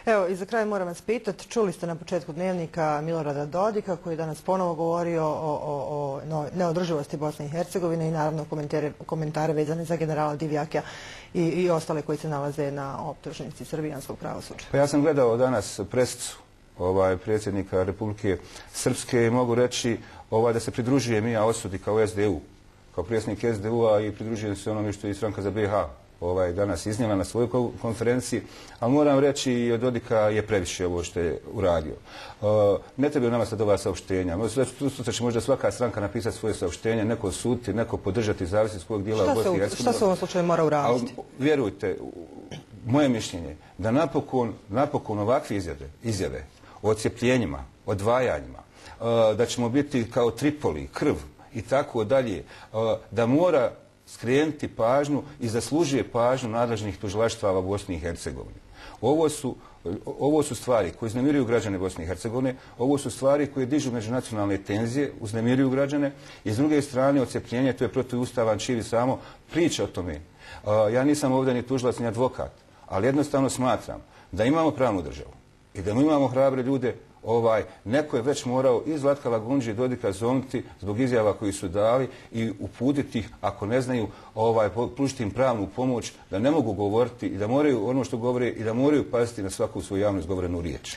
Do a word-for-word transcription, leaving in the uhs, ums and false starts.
Evo, i za kraj moram vas pitati, čuli ste na početku Dnevnika Milorada Dodika koji je danas ponovo govorio o, o, o neodrživosti Bosne i Hercegovine i naravno komentare, komentare vezane za generala Divjakija i, i ostale koji se nalaze na optužnici srbijanskog pravosuđa. Pa ja sam gledao danas presicu ovaj, predsjednika Republike Srpske i mogu reći ovaj, da se pridružujem i ja osudi kao S D U, kao predsjednik S D U-a i pridružujem se onome što je stranka za B iH ovaj, danas iznijela na svojoj konferenciji, ali moram reći i od Dodika je previše ovo što je uradio. Uh, ne trebaju nama sad ova saopštenja. Tu će možda svaka stranka napisati svoje saopštenje, neko suditi, neko podržati, zavisi svog dijela u Bosni i Hercegovini. Šta se u ovom slučaju mora uraditi? Vjerujte, moje mišljenje da napokon, napokon ovakve izjave, izjave o odcjepljenjima, odvajanjima, uh, da ćemo biti kao Tripoli, krv i tako dalje, uh, da mora skrenuti pažnju i zaslužuje pažnju nadležnih tužilaštava u Bosni i Hercegovini. Ovo su, ovo su stvari koje uznemiruju građane Bosne i Hercegovine, ovo su stvari koje dižu međunacionalne tenzije, uznemiruju građane i s druge strane odcepljenje, to je protivustavan čin i samo priča o tome. Ja nisam ovdje ni tužilac ni advokat, ali jednostavno smatram da imamo pravnu državu i da imamo hrabre ljude. Ovaj, neko je već morao i Zlatka Lagundžija i Dodika zovnuti zbog izjava koji su dali i uputiti ih, ako ne znaju, ovaj, pružiti im pravnu pomoć da ne mogu govoriti i da moraju ono što govore i da moraju paziti na svaku svoju javno izgovorenu riječ.